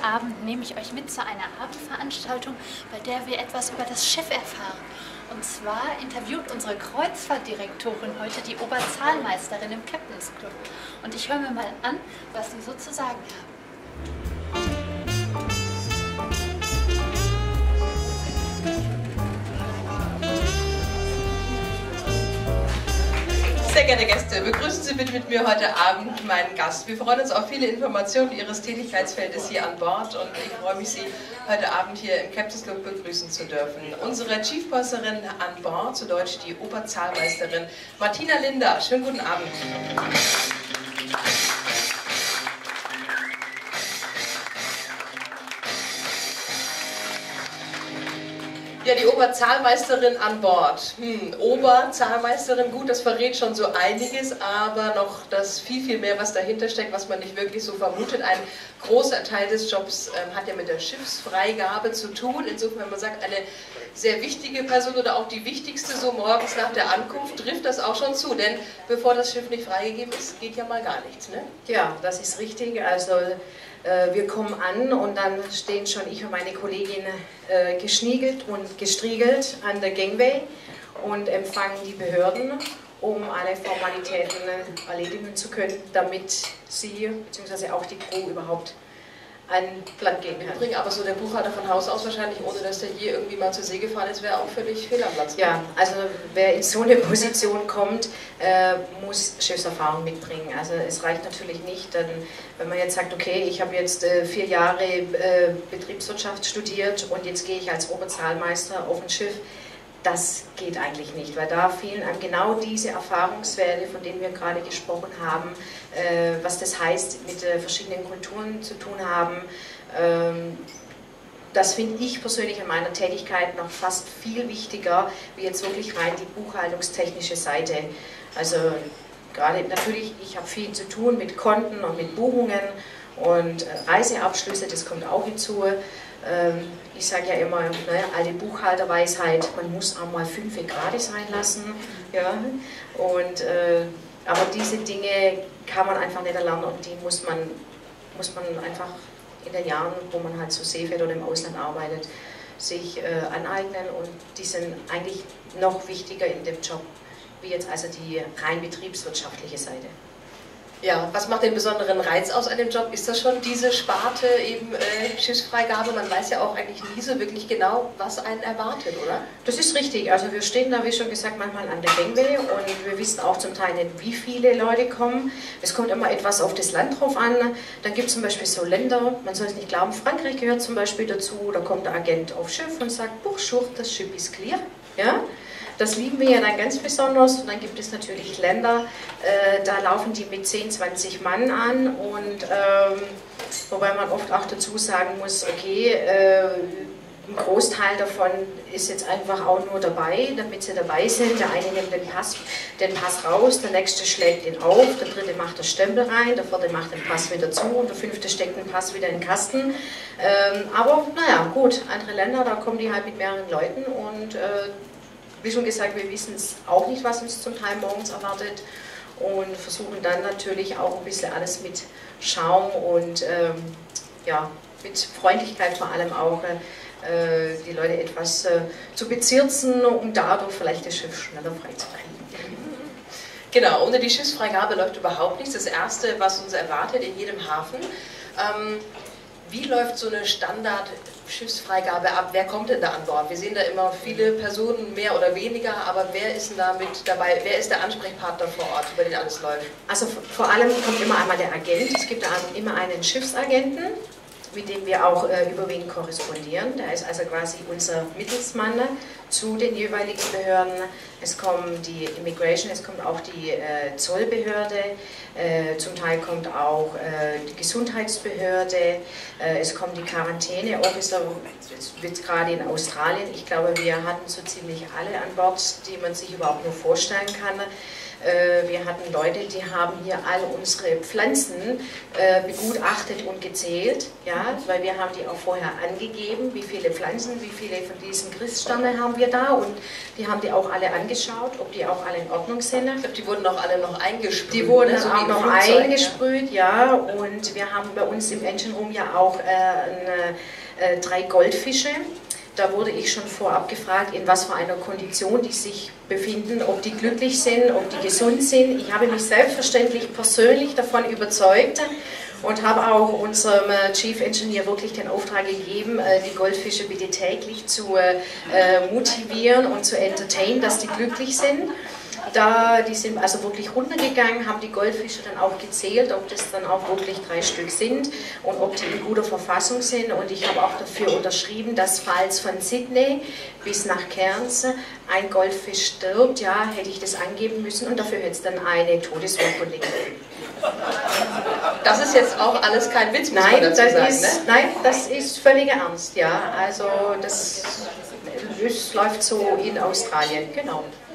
Abend nehme ich euch mit zu einer Abendveranstaltung, bei der wir etwas über das Schiff erfahren. Und zwar interviewt unsere Kreuzfahrtdirektorin heute die Oberzahlmeisterin im Captain's Club. Und ich höre mir mal an, was sie so zu sagen haben. Sehr geehrte Gäste, begrüßen Sie bitte mit mir heute Abend meinen Gast. Wir freuen uns auf viele Informationen Ihres Tätigkeitsfeldes hier an Bord und ich freue mich, Sie heute Abend hier im Captain's Club begrüßen zu dürfen. Unsere Chief Purserin an Bord, zu Deutsch die Oberzahlmeisterin Martina Linder. Schönen guten Abend. Ja, die Oberzahlmeisterin an Bord. Oberzahlmeisterin, gut, das verrät schon so einiges, aber noch das viel mehr, was dahinter steckt, was man nicht wirklich so vermutet. Ein großer Teil des Jobs hat ja mit der Schiffsfreigabe zu tun. Insofern, wenn man sagt, eine sehr wichtige Person oder auch die wichtigste, so morgens nach der Ankunft, trifft das auch schon zu. Denn bevor das Schiff nicht freigegeben ist, geht ja mal gar nichts, ne? Ja, das ist richtig. Also wir kommen an und dann stehen schon ich und meine Kollegin geschniegelt und gestriegelt an der Gangway und empfangen die Behörden, um alle Formalitäten erledigen zu können, damit sie bzw. auch die Crew überhaupt an Land gehen kann. Bringen aber so der Buchhalter von Haus aus wahrscheinlich, ohne dass der je irgendwie mal zur See gefahren ist, wäre auch völlig fehl am Platz. Ja, also wer in so eine Position kommt, muss Schiffserfahrung mitbringen. Also es reicht natürlich nicht, dann, wenn man jetzt sagt, okay, ich habe jetzt 4 Jahre Betriebswirtschaft studiert und jetzt gehe ich als Oberzahlmeister auf ein Schiff. Das geht eigentlich nicht, weil da fehlen einem genau diese Erfahrungswerte, von denen wir gerade gesprochen haben, was das heißt, mit verschiedenen Kulturen zu tun haben. Das finde ich persönlich an meiner Tätigkeit noch fast viel wichtiger, wie jetzt wirklich rein die buchhaltungstechnische Seite. Also gerade natürlich, ich habe viel zu tun mit Konten und mit Buchungen und Reiseabschlüsse, das kommt auch hinzu. Ich sage ja immer, ne, alte Buchhalterweisheit, man muss auch mal 5 gerade sein lassen. Ja? Und, aber diese Dinge kann man einfach nicht erlernen und die muss man einfach in den Jahren, wo man halt so Seefährt oder im Ausland arbeitet, sich aneignen und die sind eigentlich noch wichtiger in dem Job, wie jetzt also die rein betriebswirtschaftliche Seite. Ja, was macht den besonderen Reiz aus an dem Job? Ist das schon diese Sparte eben Schiffsfreigabe? Man weiß ja auch eigentlich nie so wirklich genau, was einen erwartet, oder? Das ist richtig. Also wir stehen da, wie schon gesagt, manchmal an der Gangway und wir wissen auch zum Teil nicht, wie viele Leute kommen. Es kommt immer etwas auf das Land drauf an. Dann gibt es zum Beispiel so Länder, man soll es nicht glauben, Frankreich gehört zum Beispiel dazu. Da kommt der Agent aufs Schiff und sagt, Bonjour, das Schiff ist clear. Ja? Das lieben wir ja dann ganz besonders und dann gibt es natürlich Länder, da laufen die mit 10, 20 Mann an und wobei man oft auch dazu sagen muss, okay, ein Großteil davon ist jetzt einfach auch nur dabei, damit sie dabei sind. Der eine nimmt den Pass raus, der nächste schlägt ihn auf, der dritte macht das Stempel rein, der vierte macht den Pass wieder zu und der fünfte steckt den Pass wieder in den Kasten. Aber naja, gut, andere Länder, da kommen die halt mit mehreren Leuten und wie schon gesagt, wir wissen es auch nicht, was uns zum Teil morgens erwartet und versuchen dann natürlich auch ein bisschen alles mit Charme und ja, mit Freundlichkeit vor allem auch die Leute etwas zu bezirzen, um dadurch vielleicht das Schiff schneller freizukriegen. Genau, ohne die Schiffsfreigabe läuft überhaupt nichts. Das Erste, was uns erwartet in jedem Hafen, wie läuft so eine Standard-Schiffsfreigabe ab? Wer kommt denn da an Bord? Wir sehen da immer viele Personen, mehr oder weniger, aber wer ist denn da mit dabei? Wer ist der Ansprechpartner vor Ort, über den alles läuft? Also vor allem kommt immer einmal der Agent. Es gibt immer einen Schiffsagenten, mit dem wir auch überwiegend korrespondieren. Der ist also quasi unser Mittelsmann zu den jeweiligen Behörden. Es kommt die Immigration, es kommt auch die Zollbehörde, zum Teil kommt auch die Gesundheitsbehörde, es kommen die Quarantäne-Officer, jetzt gerade in Australien. Ich glaube, wir hatten so ziemlich alle an Bord, die man sich überhaupt nur vorstellen kann. Wir hatten Leute, die haben hier all unsere Pflanzen begutachtet und gezählt, ja, weil wir haben die auch vorher angegeben, wie viele Pflanzen, wie viele von diesen Christsterne haben wir da, und die haben die auch alle angeschaut, ob die auch alle in Ordnung sind. Ich glaube, die wurden auch alle noch eingesprüht. Die wurden ne? So auch noch eingesprüht, ja, und wir haben bei uns im Engine Room ja auch 3 Goldfische. Da wurde ich schon vorab gefragt, in was für einer Kondition die sich befinden, ob die glücklich sind, ob die gesund sind. Ich habe mich selbstverständlich persönlich davon überzeugt und habe auch unserem Chief Engineer wirklich den Auftrag gegeben, die Goldfische bitte täglich zu motivieren und zu entertainen, dass die glücklich sind. Die sind also wirklich runtergegangen, haben die Goldfische dann auch gezählt, ob das dann auch wirklich 3 Stück sind und ob die in guter Verfassung sind. Und ich habe auch dafür unterschrieben, dass falls von Sydney bis nach Cairns ein Goldfisch stirbt, ja, hätte ich das angeben müssen, und dafür hätte es dann eine Todesurkunde gegeben. Das ist jetzt auch alles kein Witz, muss man dazu sagen, ne? Nein, das ist völliger Ernst, ja. Also das läuft so in Australien, genau.